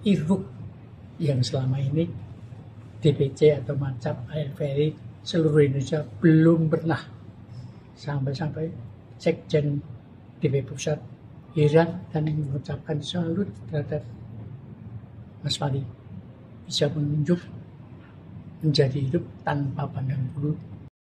iruk yang selama ini DPC atau Macap ALVRI seluruh Indonesia belum pernah sampai Sekjen DP Pusat heran dan mengucapkan salut terhadap Mas Wali bisa menunjuk menjadi hidup tanpa pandang bulu.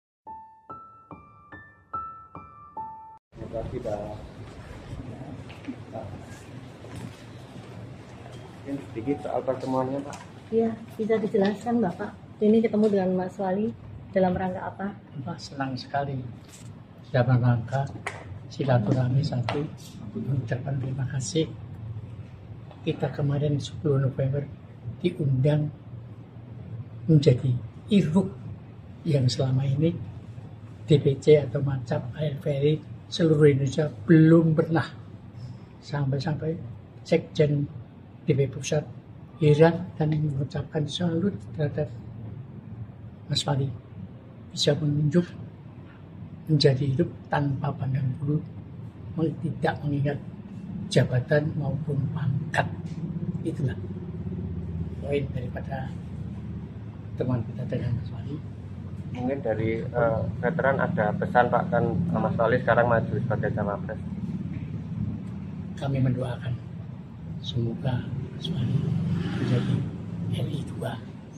Sedikit soal pertemuannya, Pak. Iya, bisa dijelaskan Bapak. Ini ketemu dengan Mas Wali dalam rangka apa? Wah, senang sekali dalam rangka silaturahmi satu, mengucapkan terima kasih. Kita kemarin 10 November diundang menjadi iruk yang selama ini DPC atau Macap ALVRI seluruh Indonesia belum pernah sampai Sekjen DP Pusat heran dan mengucapkan salut terhadap Mas Wali bisa menunjuk menjadi hidup tanpa pandang bulu, tidak mengingat jabatan maupun pangkat. Itulah poin daripada teman kita dengan Mas Wali. Mungkin dari veteran ada pesan, Pak, kan Mas Wali sekarang maju sebagai cawapres. Kami mendoakan semoga Mas Wali menjadi RI 2.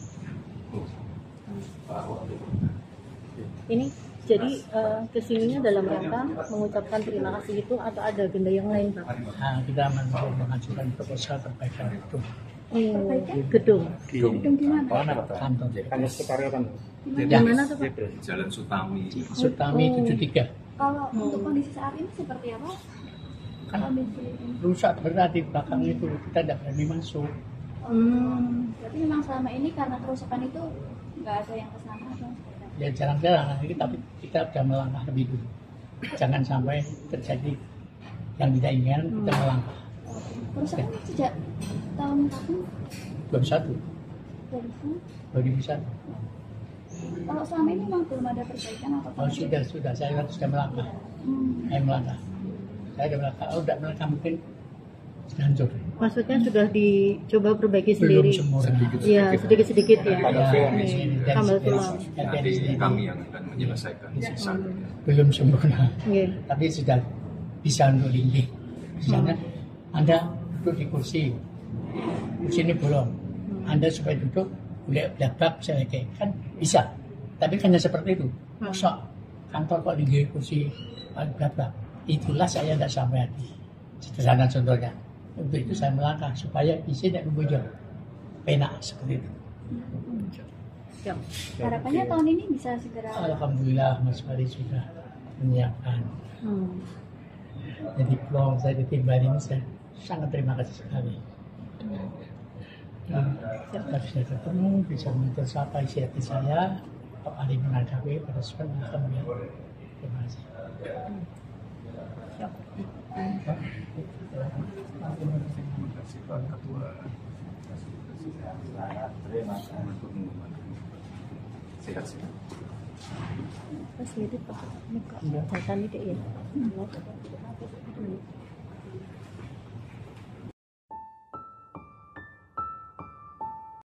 Ini jadi kesininya dalam rangka mengucapkan terima kasih itu atau ada agenda yang lain, Pak? Nah, kita mengajukan proposal perbaikan gedung. Gedung. Gedung di mana? Kantor. Kantor Sukaryotan. Di mana tuh, Pak? Jalan Sutami. Sutami 73. Kalau untuk kondisi saat ini seperti apa? Kan rusak berat di belakang itu, kita tidak berani masuk. Berarti memang selama ini karena kerusakan itu nggak ada yang kesana atau? Ya jarang-jarang, tapi kita sudah melangkah lebih dulu. Jangan sampai terjadi yang tidak inginkan, kita melangkah. Kerusakan sejak tahun kapan? 21. 2001. Kalau selama ini memang belum ada perbaikan atau? Oh sudah, saya sudah melangkah. Saya melangkah. Saya sudah melangkah, tidak melangkah mungkin hancur. Maksudnya sudah dicoba perbaiki Belum sendiri? sempurna. Iya, sedikit-sedikit ya. Tambah tulang. Jadi kami yang akan menyelesaikan sisanya. Belum sempurna. Iya. Tapi sudah bisa untuk linggih. Misalnya Anda duduk di kursi ini bolong. Anda supaya duduk boleh belakang misalnya kayak kan bisa. Tapi hanya seperti itu. Masa kantor kok linggih kursi belakang. Itulah saya tidak sampai hati. Sederhana contohnya. Untuk itu saya melangkah supaya isi tidak membujur. Penak seperti itu. Harapannya tahun ini bisa segera. Alhamdulillah Mas Wali sudah menyiapkan. Jadi peluang saya ditimba ini saya sangat terima kasih sekali. Kita bisa ketemu, bisa mencapai isi hati saya, Pak Ali menanggapi pada sebenarnya. Alhamdulillah. Terima kasih. Terima kasih Pak Ketua. Sehat-sehat. Pas lihat Pak, muka. Jangan lihat ya.